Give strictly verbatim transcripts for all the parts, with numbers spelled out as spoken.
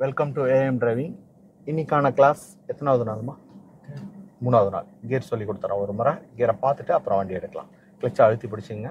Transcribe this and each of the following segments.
Welcome to AM driving. இன்னைக்கான class எத்தனாவது நாளுமா? மூணாவது நாள். கியர் சொல்லி கொடுத்துறோம். ஒரு முறை கியரை பார்த்துட்டு அப்புறம் வண்டி எடுக்கலாம். கிளச்சை அழுத்தி பிடிச்சிங்க.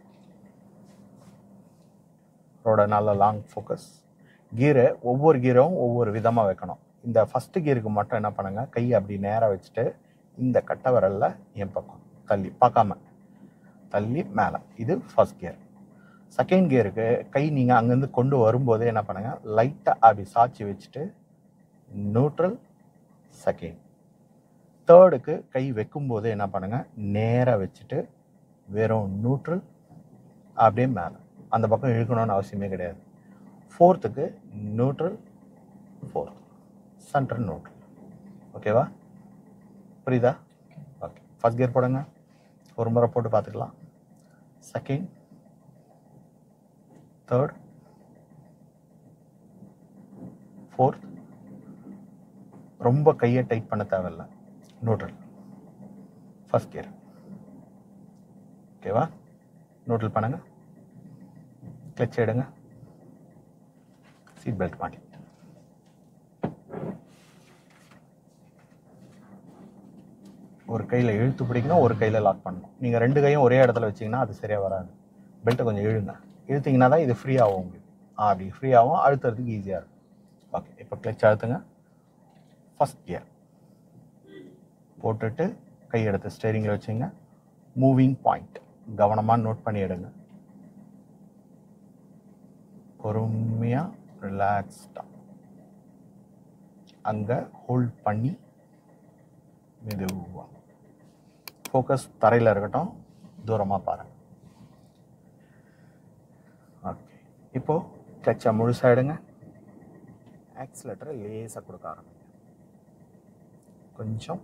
ரோட நல்ல லாங் ஃபோக்கஸ். கியரை ஒவ்வொரு கீரும் ஒவ்வொரு விதமாக வைக்கணும். இந்த ஃபஸ்ட்டு கியருக்கு மட்டும் என்ன பண்ணுங்க, கையை அப்படி நேராக வச்சுட்டு இந்த கட்டை விரல்ல என் பக்கம் தள்ளி பார்க்காம தள்ளி மேலே. இது ஃபர்ஸ்ட் கியர். செகண்ட் கியருக்கு கை நீங்கள் அங்கேருந்து கொண்டு வரும்போது என்ன பண்ணுங்க, லைட்டாக அப்படி சாய்ச்சி வச்சுட்டு நியூட்ரல் செகண்ட். தேர்டுக்கு கை வைக்கும்போது என்ன பண்ணுங்க, நேராக வச்சுட்டு வெறும் நியூட்ரல் அப்படியே மேலே. அந்த பக்கம் இழுக்கணும்னு அவசியமே கிடையாது. ஃபோர்த்துக்கு நியூட்ரல் ஃபோர்த், சென்டர் நியூட்ரல். ஓகேவா? புரியுதா? ஓகே. ஃபர்ஸ்ட் கியர் போடுங்க. ஒரு முறை போட்டு பார்த்துக்கலாம். Second, third, fourth. ரொம்ப கையை டைட் பண்ண தேவையில்லை. Neutral first gear. ஓகேவா? நியூட்ரல் பண்ணுங்க. கிளச் எடுங்க. சீட் பெல்ட் மாட்டி. ஒரு கையில் இழுத்து பிடிக்கணும், ஒரு கையில் லாக் பண்ணணும். நீங்கள் ரெண்டு கையும் ஒரே இடத்துல வச்சிங்கன்னா அது சரியாக வராது. பெல்ட்டை கொஞ்சம் இழுங்க. இழுத்திங்கன்னா தான் இது ஃப்ரீ ஆகும் உங்களுக்கு. அப்படி ஃப்ரீ ஆகும், அழுத்துறதுக்கு ஈஸியாக இருக்கும். ஓகே. இப்போ கிளச் அழுத்துங்க. ஃபஸ்ட் கியர் போட்டுட்டு கை எடுத்து ஸ்டேரிங்கில் வச்சுங்க. மூவிங் பாயிண்ட் கவனமாக நோட் பண்ணி எடுங்க. பொறுமையாக ரிலாக்ஸ்டாக அங்கே ஹோல்ட் பண்ணி மெதுவாக ஃபோக்கஸ் தரையில் இருக்கட்டும், தூரமாக பாருங்கள். ஓகே. இப்போது கிளச்சை முழுசாக எடுங்க. ஆக்சிலேட்டரை லேசாக கொடுக்க ஆரம்பிங்க. கொஞ்சம்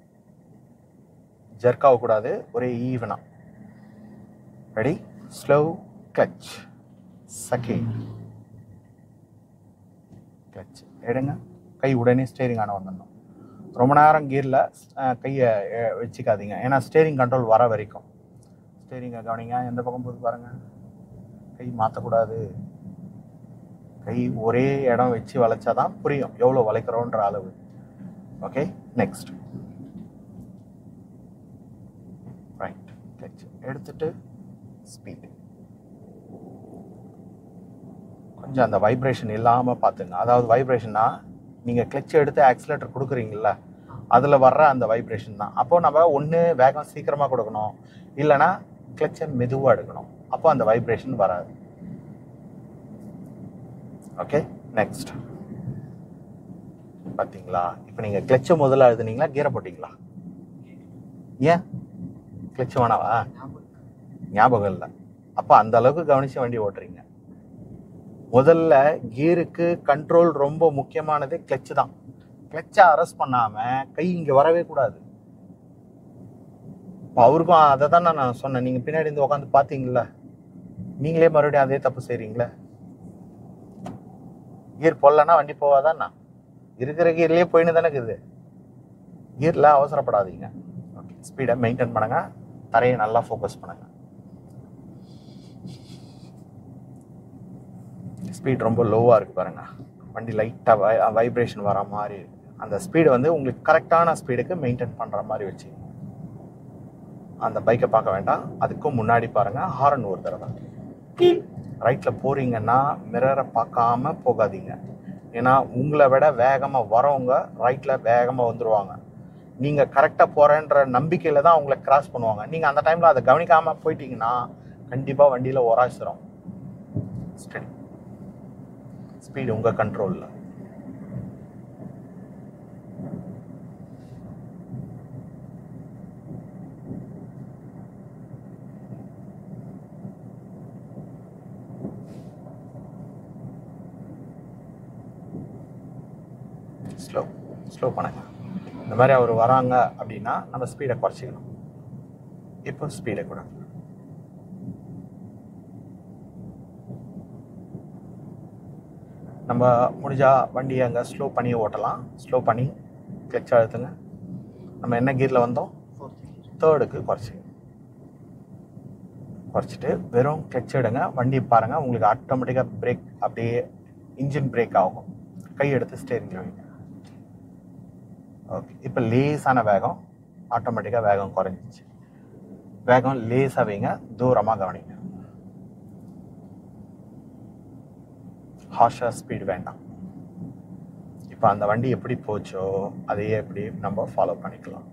ஜர்க் ஆகக்கூடாது, ஒரே ஈவனாக. Ready? Slow clutch. Second clutch எடுங்க. கை உடனே ஸ்டேரிங் ஆன வந்துடணும். ரொம்ப நேரம் கியரில் கையை வச்சுக்காதீங்க, ஏன்னா ஸ்டேரிங் கண்ட்ரோல் வர வரைக்கும். ஸ்டேரிங்கை கவனிங்க. எந்த பக்கம் போது பாருங்கள். கை மாற்றக்கூடாது. கை ஒரே இடம் வச்சு வளைச்சாதான் புரியும் எவ்வளோ வளைக்கிறோன்ற அளவு. ஓகே. நெக்ஸ்ட் ரைட் கிளச் எடுத்துட்டு ஸ்பீட். கொஞ்சம் அந்த வைப்ரேஷன் இல்லாமல் பார்த்துங்க. அதாவது வைப்ரேஷன்னா நீங்கள் கிளச் எடுத்து ஆக்சிலேட்டர் கொடுக்குறீங்கள, அதில் வர்ற அந்த வைப்ரேஷன் தான். அப்போ நம்ம ஒன்று வேகம் சீக்கிரமாக கொடுக்கணும், இல்லைனா கிளச்சை மெதுவாக எடுக்கணும். அப்போ அந்த வைப்ரேஷன் வராது. ஓகே. நெக்ஸ்ட் பார்த்தீங்களா? இப்போ நீங்கள் கிளச்சை முதல்ல எழுதுனீங்களா, கியரை போட்டிங்களா? ஏன் கிளச் வேணாவா? ஞாபகம் இல்லை. அப்போ அந்த அளவுக்கு கவனித்து வண்டி ஓட்டுறீங்க. முதல்ல கியருக்கு கண்ட்ரோல் ரொம்ப முக்கியமானது கிளச்சு தான். கிளச்சை அரெஸ்ட் பண்ணாமல் கை இங்கே வரவே கூடாது. இப்போ அவருக்கும் அதை தான் நான் சொன்னேன். நீங்கள் பின்னாடி இருந்து உட்காந்து பார்த்தீங்களா, நீங்களே மறுபடியும் அதே தப்பு செய்கிறீங்களே. கியர் போடலன்னா வண்டி போவாதாண்ணா? இருக்கிற கியர்லேயே போயின்னு தானே இருக்குது. கியரில் அவசரப்படாதீங்க. ஓகே. ஸ்பீடை மெயின்டைன் பண்ணுங்க. தரையை நல்லா ஃபோக்கஸ் பண்ணுங்க. ஸ்பீட் ரொம்ப லோவாக இருக்குது பாருங்கள். வண்டி லைட்டாக வை வைப்ரேஷன் வர மாதிரி. அந்த ஸ்பீடு வந்து உங்களுக்கு கரெக்டான ஸ்பீடுக்கு மெயின்டைன் பண்ணுற மாதிரி வச்சு அந்த பைக்கை பார்க்க வேண்டாம். அதுக்கும் முன்னாடி பாருங்கள். ஹாரன் ஒரு தடவை. ரைட்டில் போகிறீங்கன்னா மிரரை பார்க்காம போகாதீங்க. ஏன்னா உங்களை விட வேகமாக வரவங்க ரைட்டில் வேகமாக வந்துடுவாங்க. நீங்கள் கரெக்டாக போகிறேன்ற நம்பிக்கையில் தான் அவங்கள கிராஸ் பண்ணுவாங்க. நீங்கள் அந்த டைமில் அதை கவனிக்காமல் போயிட்டீங்கன்னா கண்டிப்பாக வண்டியில் ஒராசிரும். ஸ்டடி. ஸ்பீடு உங்கள் கண்ட்ரோலில். ஸ்லோ ஸ்லோ பண்ணுங்க. இந்த மாதிரி அவர் வராங்க அப்படின்னா நம்ம ஸ்பீடை குறைச்சிக்கணும். இப்போ ஸ்பீடை கூட நம்ம முடிஞ்சா வண்டியை அங்கே ஸ்லோ பண்ணி ஓட்டலாம். ஸ்லோ பண்ணி கிளச் அழுத்துங்க. நம்ம என்ன கியரில் வந்தோம்? தேர்டுக்கு குறைச்சி குறைச்சிட்டு வெறும் கிளச் எடுங்க. வண்டி பாருங்கள், உங்களுக்கு ஆட்டோமேட்டிக்காக பிரேக் அப்படியே இன்ஜின் பிரேக் ஆகும். கை எடுத்து ஸ்டேரிங்கில் வைங்க. ஓகே, இப்போ லேசான வேகம், ஆட்டோமேட்டிக்காக வேகம் குறைஞ்சிச்சு. வேகம் லேசாக வைங்க, தூரமாக கவனிங்க. ஹார்ஷாக ஸ்பீடு வேண்டாம். இப்போ அந்த வண்டி எப்படி போச்சோ அதையே எப்படி நம்ம ஃபாலோ பண்ணிக்கலாம்.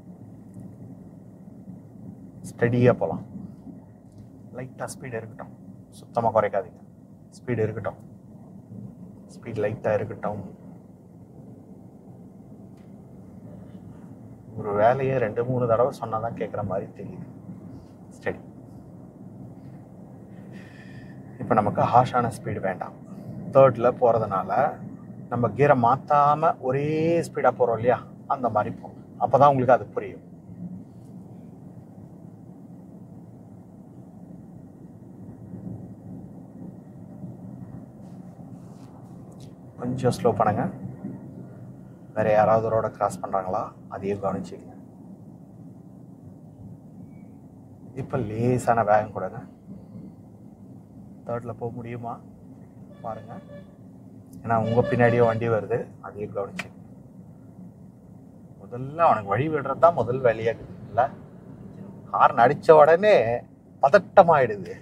ஸ்டடியாக போகலாம். லைட்டாக ஸ்பீடு இருக்கட்டும், சுத்தமாக குறைக்காதீங்க. ஸ்பீடு இருக்கட்டும், ஸ்பீட் லைட்டாக இருக்கட்டும். ஒரு வேலையை ரெண்டு மூணு தடவை சொன்னால் தான் கேட்குற மாதிரி தெரியுது. ஸ்டடி. இப்போ நமக்கு ஹார்ஷான ஸ்பீடு வேண்டாம். தேர்டில் போகிறதுனால நம்ம கீரை மாற்றாமல் ஒரே ஸ்பீடாக போகிறோம் இல்லையா, அந்த மாதிரி போகும். அப்போ தான் உங்களுக்கு அது புரியும். கொஞ்சம் ஸ்லோ பண்ணுங்க. வேற யாராவது ரோட கிராஸ் பண்ணுறாங்களா அதையும் கவனிச்சிக்கங்க. இப்போ லேசான வேகம் கொடுங்க. தேர்டில் போக முடியுமா பாருங்க. ஏன்னா உங்கள் பின்னாடியே வண்டி வருது, அதையும் கவனிச்சிக்கங்க. முதல்ல அவனுக்கு வழி விடுறது தான் முதல் வேலையாக இல்லை. ஹார்ன் அடித்த உடனே பதட்டமாயிடுது.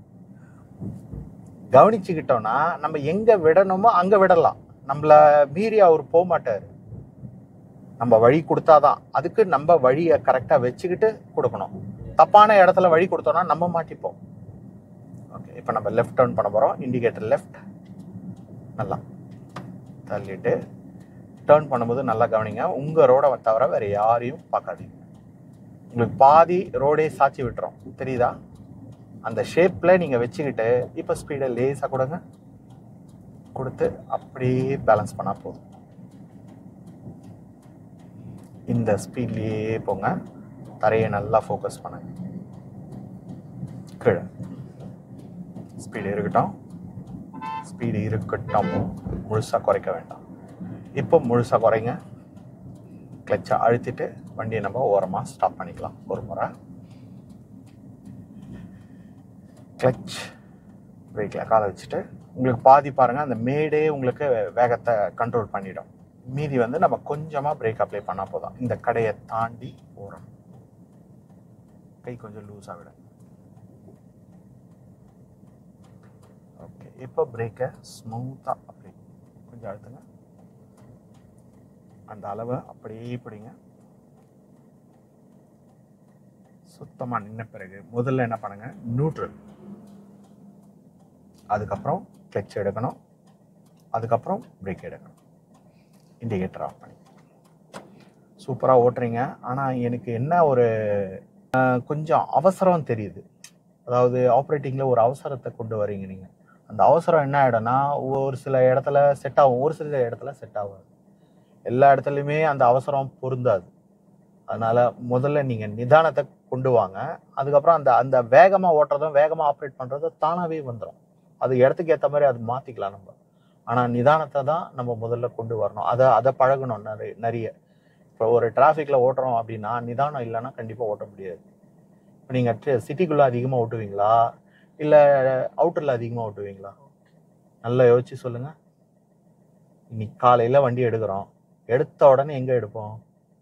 கவனிச்சுக்கிட்டோம்னா நம்ம எங்கே விடணுமோ அங்கே விடலாம். நம்மளை மீறி அவர் போக மாட்டார். நம்ம வழி கொடுத்தாதான், அதுக்கு நம்ம வழியை கரெக்டாக வச்சுக்கிட்டு கொடுக்கணும். தப்பான இடத்துல வழி கொடுத்தோம்னா நம்ம மாட்டிப்போம். ஓகே, இப்போ நம்ம லெஃப்ட் டர்ன் பண்ண போகிறோம். இண்டிகேட்டர் லெஃப்ட் நல்லா தள்ளிட்டு டர்ன் பண்ணும்போது நல்லா கவனிங்க. உங்கள் ரோடை தவிர வேறு யாரையும் பார்க்காதீங்க. உங்களுக்கு பாதி ரோடே சாட்சி விட்டுரும், தெரியுதா? அந்த ஷேப்பில் நீங்கள் வச்சுக்கிட்டு இப்போ ஸ்பீடை லேஸாக கொடுங்க. கொடுத்து அப்படியே பேலன்ஸ் பண்ணால் போதும். இந்த ஸ்பீட்லேயே போங்க. தரையை நல்லா ஃபோக்கஸ் பண்ணுங்க. கீழே ஸ்பீடு இருக்கட்டும், ஸ்பீடு இருக்கட்டும். முழுசாக குறைக்க வேண்டாம். இப்போ முழுசாக குறைங்க. கிளச்சை அழுத்திட்டு வண்டியை நம்ம ஓரமாக ஸ்டாப் பண்ணிக்கலாம். ஒரு முறை கிளச் பிரேக்கில் காலை வச்சுட்டு உங்களுக்கு பாதி பாருங்கள், அந்த மேடே உங்களுக்கு வேகத்தை கண்ட்ரோல் பண்ணிடும். மீதி வந்து நம்ம கொஞ்சமாக பிரேக் அப்ளை பண்ணால் போதும். இந்த கடையை தாண்டி ஓரம் கை கொஞ்சம் லூஸாக விட. ஓகே, இப்போ பிரேக்கை ஸ்மூத்தாக அப்படி கொஞ்சம் அழுத்துங்க. அந்த அளவை அப்படியே பிடிங்க. சுத்தமாக நின்ன பிறகு முதல்ல என்ன பண்ணுங்க, நியூட்ரல், அதுக்கப்புறம் கிளச் எடுக்கணும், அதுக்கப்புறம் பிரேக் எடுக்கணும். இண்டிகேட்டர் ஆஃப் பண்ணி சூப்பராக ஓட்டுறீங்க. ஆனால் எனக்கு என்ன ஒரு கொஞ்சம் அவசரம் தெரியுது. அதாவது ஆப்ரேட்டிங்கில் ஒரு அவசரத்தை கொண்டு வரீங்க நீங்கள். அந்த அவசரம் என்ன ஆகிடும்னா ஒரு சில இடத்துல செட் ஆகும், ஒரு சில இடத்துல செட் ஆகாது. எல்லா இடத்துலையுமே அந்த அவசரம் பொருந்தாது. அதனால் முதல்ல நீங்கள் நிதானத்தை கொண்டு வாங்க. அதுக்கப்புறம் அந்த அந்த வேகமாக ஓட்டுறதும் வேகமாக ஆப்ரேட் பண்ணுறதும் தானாகவே வந்துடும். அது இடத்துக்கு ஏற்ற மாதிரி அது மாற்றிக்கலாம் நம்ம. ஆனால் நிதானத்தை தான் நம்ம முதல்ல கொண்டு வரணும். அதை அதை பழகணும் நிறைய நிறைய இப்போ ஒரு டிராஃபிக்கில் ஓட்டுறோம் அப்படின்னா நிதானம் இல்லைன்னா கண்டிப்பாக ஓட்ட முடியாது. இப்போ நீங்கள் சிட்டிக்குள்ளே அதிகமாக ஓட்டுவீங்களா இல்லை அவுட்டரில் அதிகமாக ஓட்டுவீங்களா? நல்லா யோசிச்சு சொல்லுங்கள். இன்னைக்கு காலையில் வண்டி எடுக்கிறோம், எடுத்த உடனே எங்கே எடுப்போம்?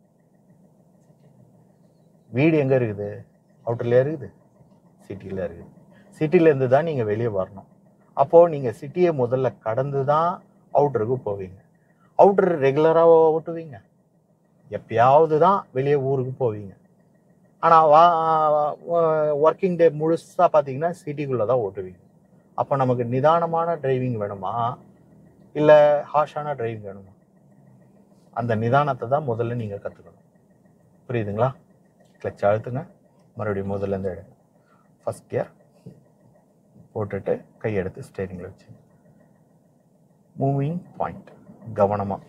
வீடு எங்கே இருக்குது? அவுட்டர்லேயே இருக்குது, சிட்டியில் இருக்குது. சிட்டிலேருந்து தான் நீங்கள் வெளியே வரணும். அப்போது நீங்கள் சிட்டியை முதல்ல கடந்து தான் அவுட்டருக்கு போவீங்க. அவுட்டர் ரெகுலராக ஓட்டுவீங்க, எப்பயாவது தான் வெளியே ஊருக்கு போவீங்க. ஆனால் வா ஒர்க்கிங் டே முழுசாக பார்த்தீங்கன்னா சிட்டிக்குள்ளே தான் ஓட்டுவீங்க. அப்போ நமக்கு நிதானமான டிரைவிங் வேணுமா இல்லை ஹார்ஷான டிரைவிங் வேணுமா? அந்த நிதானத்தை தான் முதல்ல நீங்கள் கற்றுக்கணும். புரியுதுங்களா? கிளச் அழுத்துங்க, மறுபடியும் முதல்லேருந்து எடுங்க. ஃபஸ்ட் கியர் போட்டுட்டு கை எடுத்து ஸ்டேரிங்கில் வச்சு மூவிங் பாயிண்ட் கவனமாக.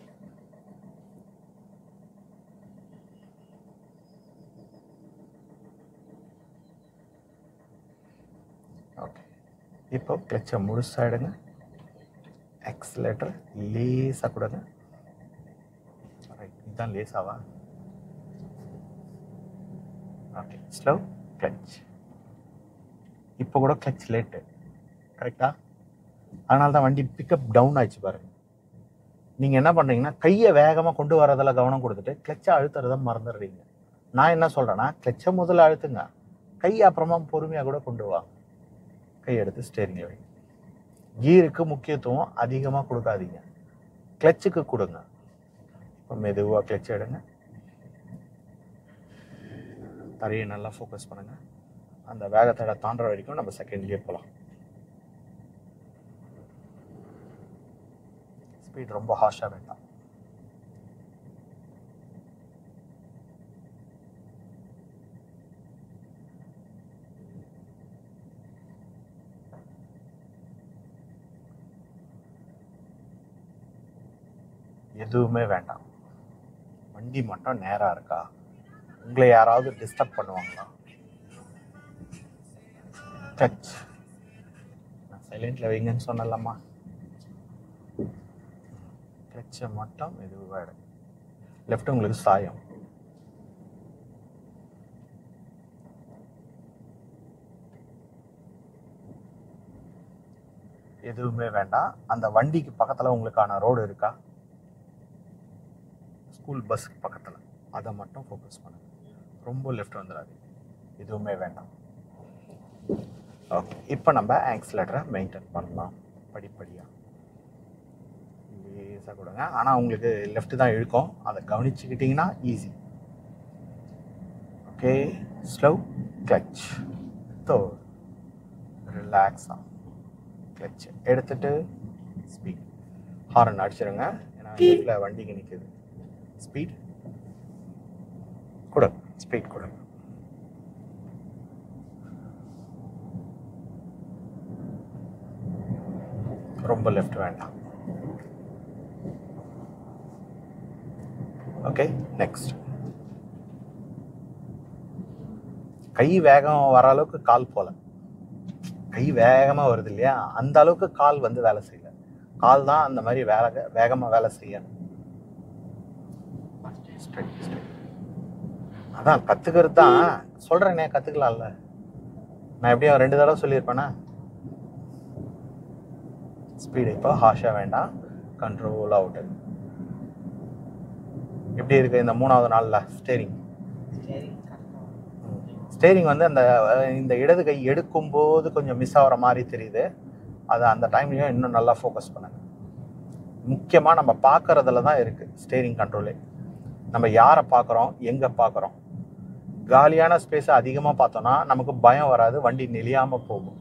ஓகே, இப்போ கிளச்சை முழுசாக எடுங்க. எக்ஸலேட்டர் லேசாக கொடுங்க. ரைட், இதுதான் லேசாவா? Okay, slow clutch. இப்போ கூட கிளச் லேட்டு, கரெக்டா? அதனால தான் வண்டி பிக்கப் டவுன் ஆயிடுச்சு பாருங்க. நீங்கள் என்ன பண்ணுறீங்கன்னா கையை வேகமாக கொண்டு வரதில் கவனம் கொடுத்துட்டு கிளச்சை அழுத்துறத மறந்துடுறீங்க. நான் என்ன சொல்கிறேன்னா கிளச்சை முதல்ல அழுத்துங்க, கை அப்புறமா பொறுமையாக கூட கொண்டு வாங்க. கை எடுத்து ஸ்டேரிங்கை வைங்க. கீருக்கு முக்கியத்துவம் அதிகமாக கொடுக்காதீங்க, கிளச்சுக்கு கொடுங்க. இப்போ மெதுவாக கிளச் எடுங்க, தரையை நல்லா ஃபோக்கஸ் பண்ணுங்க. அந்த வேகத்தோட தாண்டுற வரைக்கும் நம்ம செகண்ட் கியர் போகலாம். ஸ்பீட் ரொம்ப ஹார்ஷாக வேண்டாம். எதுவுமே வேண்டாம். வண்டி மட்டும் நேராக இருக்கா, உங்களை யாராவது டிஸ்டர்ப் பண்ணுவாங்களா? டச் நான் சைலண்டில் வைங்கன்னு சொன்னலாமா? கிளச்சை மட்டும் மெதுவாக எடுங்க. லெஃப்ட் உங்களுக்கு சாயம். எதுவுமே வேண்டாம். அந்த வண்டிக்கு பக்கத்தில் உங்களுக்கான ரோடு இருக்கா, ஸ்கூல் பஸ்ஸுக்கு பக்கத்தில், அதை மட்டும் ஃபோக்கஸ் பண்ணுங்க. ரொம்ப லெஃப்ட் வந்துடாது. எதுவுமே வேண்டாம். ஓகே, இப்போ நம்ம ஆக்சிலேட்டரை மெயின்டைன் பண்ணலாம் படிப்படியாக. லேசாக கொடுங்க, ஆனால் உங்களுக்கு லெஃப்ட் தான் இழுக்கும், அதை கவனிச்சுக்கிட்டிங்கன்னா ஈஸி. ஓகே, ஸ்லோ கிளச், தோ ரிலாக்ஸாக கிளச் எடுத்துட்டு ஸ்பீட். ஹாரன் அடிச்சிருங்க, ஏன்னா லெஃப்டில் வண்டிக்கு நிற்குது. ஸ்பீட் கொடுங்க, ஸ்பீட் கொடுங்க. ரொம்ப லெஃப்ட் வேண்டாம். Okay, next. கை வேகம் வர அளவுக்கு கால் போல, கை வேகமாக வருது இல்லையா, அந்த அளவுக்கு கால் வந்து வேலை செய்யல. கால் தான் அந்த மாதிரி வேக வேகமாக வேலை செய்ய. அதான் கற்றுக்கிறது தான் சொல்கிறேனே, கற்றுக்கலாம்ல. நான் எப்படியும் ரெண்டு தடவை சொல்லியிருப்பேனா? ஸ்பீடு இப்போ ஹாஷாக வேண்டாம், கண்ட்ரோல் அவுட்டு. எப்படி இருக்குது இந்த மூணாவது நாளில் ஸ்டேரிங்? ஸ்டேரிங் வந்து அந்த இந்த இடது கை எடுக்கும்போது கொஞ்சம் மிஸ் ஆகிற மாதிரி தெரியுது. அதை அந்த டைம்லையும் இன்னும் நல்லா ஃபோக்கஸ் பண்ணுங்க. முக்கியமாக நம்ம பார்க்குறதுல தான் இருக்குது ஸ்டேரிங் கண்ட்ரோலே. நம்ம யாரை பார்க்குறோம், எங்கே பார்க்குறோம். காலியான ஸ்பேஸை அதிகமாக பார்த்தோன்னா நமக்கு பயம் வராது, வண்டி நெளியாமல் போகும்.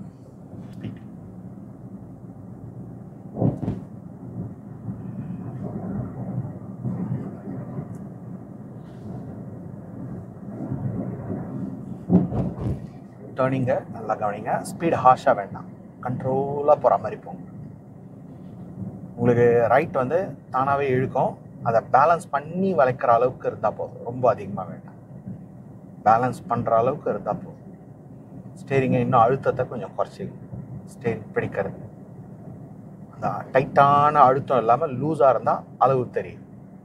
டேர்னிங்க நல்லா கவனிங்க. ஸ்பீடு ஹார்ஷாக வேண்டாம், கண்ட்ரோலாக போகிற மாதிரி போங்க. உங்களுக்கு ரைட் வந்து தானாகவே இழுக்கும், அதை பேலன்ஸ் பண்ணி வளைக்கிற அளவுக்கு இருந்தால் போதும். ரொம்ப அதிகமாக வேண்டாம், பேலன்ஸ் பண்ணுற அளவுக்கு இருந்தால் போதும். ஸ்டேரிங்கை இன்னும் அழுத்தத்தை கொஞ்சம் குறைச்சிங்க. ஸ்டேரிங் பிடிக்கிறது அந்த டைட்டான அழுத்தம் இல்லாமல் லூஸாக இருந்தால் அளவு தெரியும்.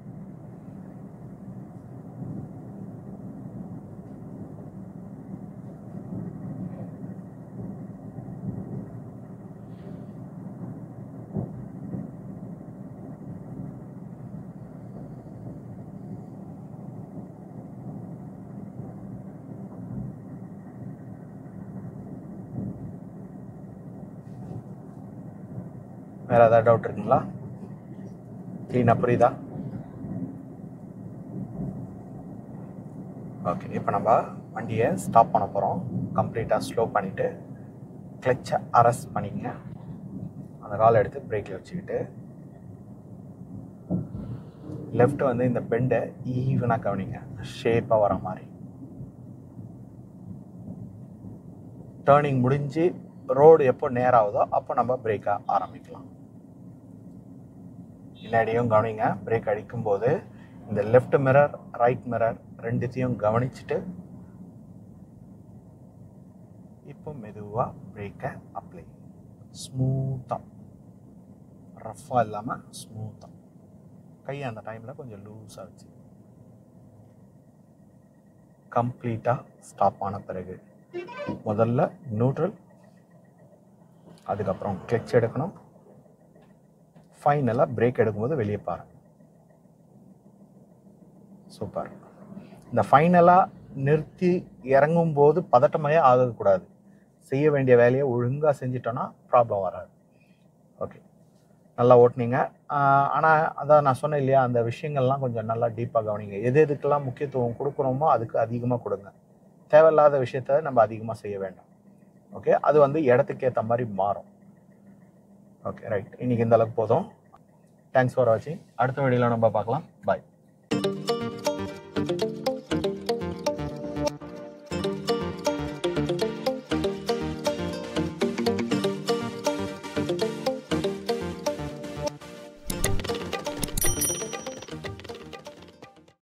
வேறு ஏதாவது டவுட் இருக்குங்களா? க்ளீனாக புரியுதா? ஓகே, இப்போ நம்ம வண்டியை ஸ்டாப் பண்ண போகிறோம். கம்ப்ளீட்டாக ஸ்லோ பண்ணிவிட்டு கிளச்சை அரெஸ்ட் பண்ணிங்க. அந்த காலை எடுத்து பிரேக்கில் வச்சுக்கிட்டு லெஃப்ட் வந்து இந்த பெண்டை ஈவனாக கவனிங்க, ஷேப்பாக வர மாதிரி. டேர்னிங் முடிஞ்சு ரோடு எப்போ நேராகுதோ அப்போ நம்ம பிரேக்கை ஆரம்பிக்கலாம். பின்னாடியும் கவனிங்க, பிரேக் அடிக்கும்போது இந்த லெஃப்ட் மிரர் ரைட் மிரர் ரெண்டுத்தையும் கவனிச்சுட்டு இப்போ மெதுவாக பிரேக்கை அப்ளை. ஸ்மூத்தாக, ரஃப்பாக இல்லாமல் ஸ்மூத்தாக. கையை அந்த டைமில் கொஞ்சம் லூஸாக வச்சு கம்ப்ளீட்டாக ஸ்டாப் ஆன பிறகு முதல்ல நியூட்ரல், அதுக்கப்புறம் கிளச் எடுக்கணும், ஃபைனலாக பிரேக் எடுக்கும்போது வெளியே பாருங்க. சூப்பர். இந்த ஃபைனலாக நிறுத்தி இறங்கும் போது பதட்டமே ஆகக்கூடாது. செய்ய வேண்டிய வேலையை ஒழுங்காக செஞ்சிட்டோன்னா ப்ராப்ளம் வராது. ஓகே, நல்லா ஓட்டுனீங்க. ஆனால் அதான் நான் சொன்னேன் இல்லையா, அந்த விஷயங்கள்லாம் கொஞ்சம் நல்லா டீப்பாக கவனிங்க. எது எதுக்கெல்லாம் முக்கியத்துவம் கொடுக்குறோமோ அதுக்கு அதிகமாக கொடுங்க. தேவையில்லாத விஷயத்த நம்ம அதிகமாக செய்ய வேண்டாம். ஓகே, அது வந்து இடத்துக்கு ஏற்ற மாதிரி மாறும். ஓகே ரைட், இன்றைக்கி இந்த அளவுக்கு போதும். தேங்க்ஸ் ஃபார் வாட்சிங். அடுத்த வீடியோவில் நம்ம பார்க்கலாம். பாய்.